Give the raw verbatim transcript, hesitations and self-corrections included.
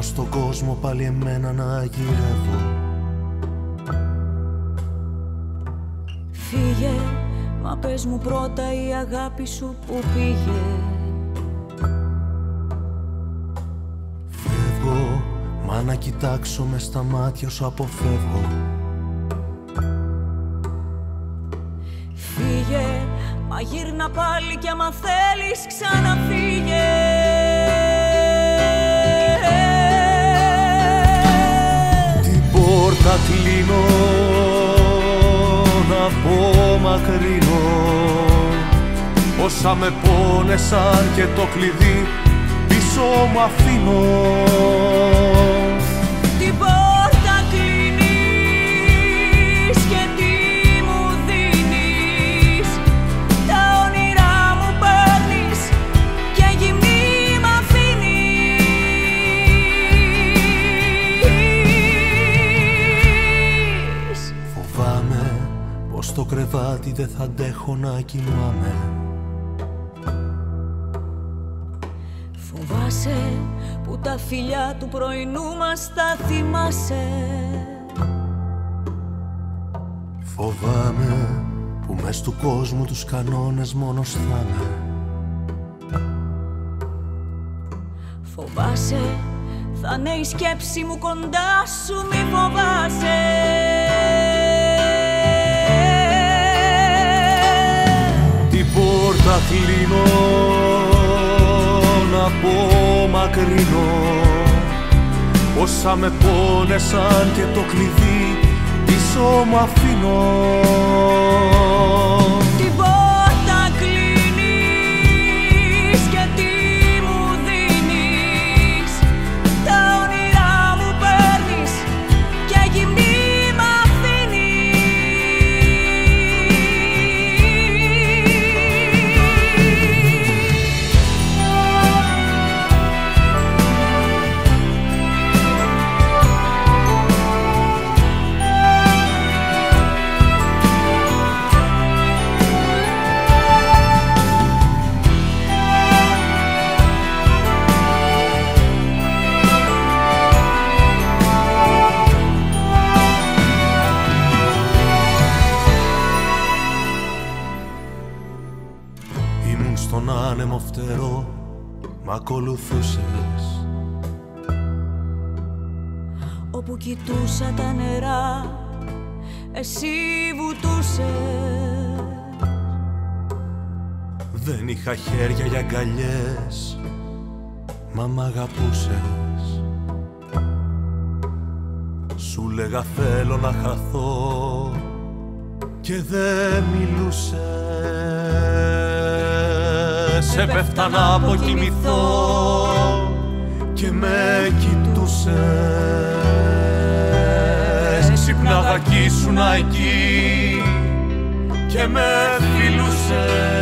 στον κόσμο πάλι εμένα να γυρεύω. Φύγε, μα πες μου πρώτα η αγάπη σου που πήγε. Φεύγω, μα να κοιτάξω μες στα μάτια σου αποφεύγω. Φύγε, μα γύρνα πάλι κι άμα θέλεις ξαναφύγε. Την πόρτα κλείνω, να απομακρύνω όσα με πόνεσαν και το κλειδί πίσω μου αφήνω. Την πόρτα κλείνεις και τι μου δίνεις. Τα όνειρά μου παίρνεις και γυμνή μ' αφήνεις. Φοβάμαι πως στο κρεβάτι δεν θα αντέχω να κοιμάμαι. Φοβάσαι που τα φιλιά του πρωινού μας τα θυμάσαι. Φοβάμαι που μες του κόσμου τους κανόνες μόνος θα είμαι. Φοβάσαι θα είναι η σκέψη μου κοντά σου, μη φοβάσαι. Την πόρτα κλείνω, να απομακρύνω όσα με πόνεσαν και το κλειδί πίσω μου αφήνω. Την πόρτα κλείνεις και τι μου δίνεις. Τα όνειρά μου παίρνεις και γυμνή μ' Ήμουν στον άνεμο φτερό, μ' ακολουθούσες. Όπου κοιτούσα τα νερά, εσύ βουτούσες. Δεν είχα χέρια για αγκαλιές, μα μ' αγαπούσες. Σου λέγα θέλω να χαθώ και δεν μιλούσες. Έπεφτα να αποκοιμηθώ και με κοιτούσες. Ξυπνάγα κι ήσουνα εκεί και με φιλούσες.